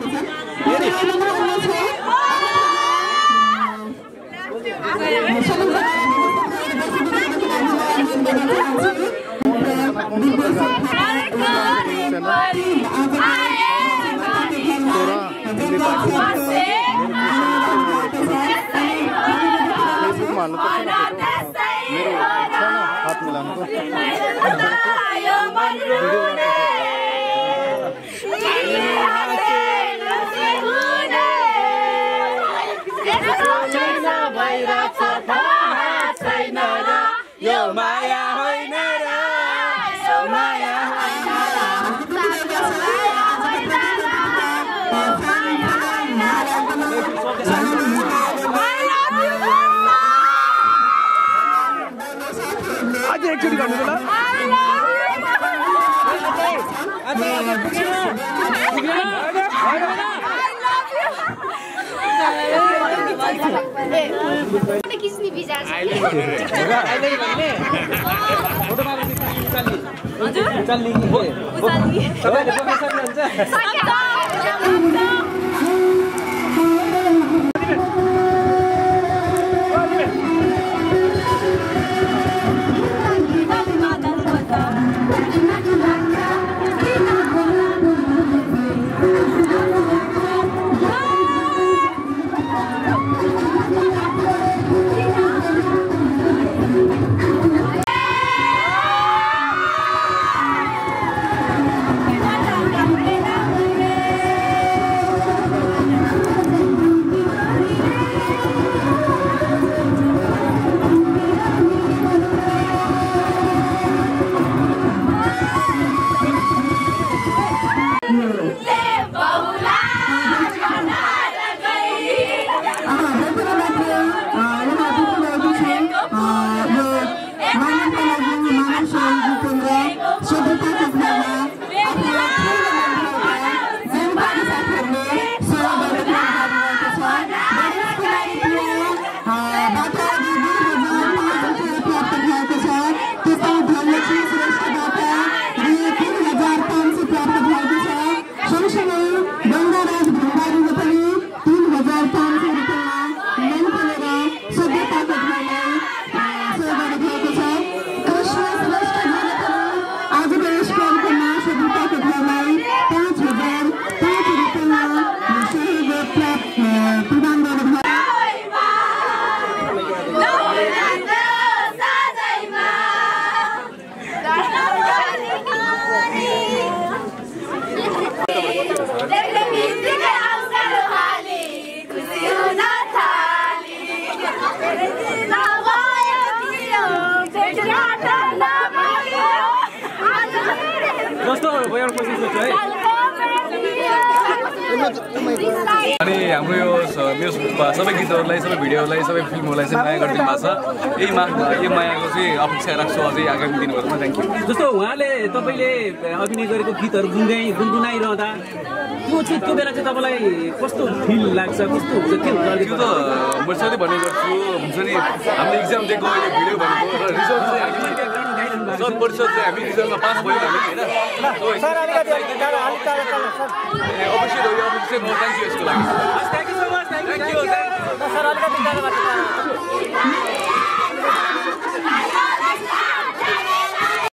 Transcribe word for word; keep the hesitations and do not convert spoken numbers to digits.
हात मिलाउनुको यो माया होइन र माया आज एकचोटि गर्नु होला किसनी बिजार छ हजुर चल्ली हो चल्ली तपाईले बोल्न सक्नुहुन्छ अनि हाम्रो यो मेरो सबै गीतहरूलाई सबै भिडियोहरूलाई सबै फिल्महरूलाई चाहिँ माया गरिदिनु भएको छ। यही मा यो मायाको चाहिँ अपेक्षा राख्छु अझै आगामी दिनहरूमा। Thank you. जस्तो उहाँले तपाईँले अभिनय गरेको गीतहरू गुनगाइ गुनगुनाइरहँदा त्यो चाहिँ त्यो बेला चाहिँ तपाईँलाई कस्तो फिल लाग्छ, कस्तो हुन्छ त्यो त्यो त म सधैँ भन्ने गर्छु। हुन्छ नि हामीले इक्जाम दिएको अहिले भिडियो भनेको र रिजल्ट चाहिँ हामी शत प्रतिशत चाहिँ हामी रिजल्टमा पास भयो हामी होइन। अवश्य रह्यो अवश्य म थ्याङ्क यू यसको लागि। Thank you so much. Thank you. Thank you.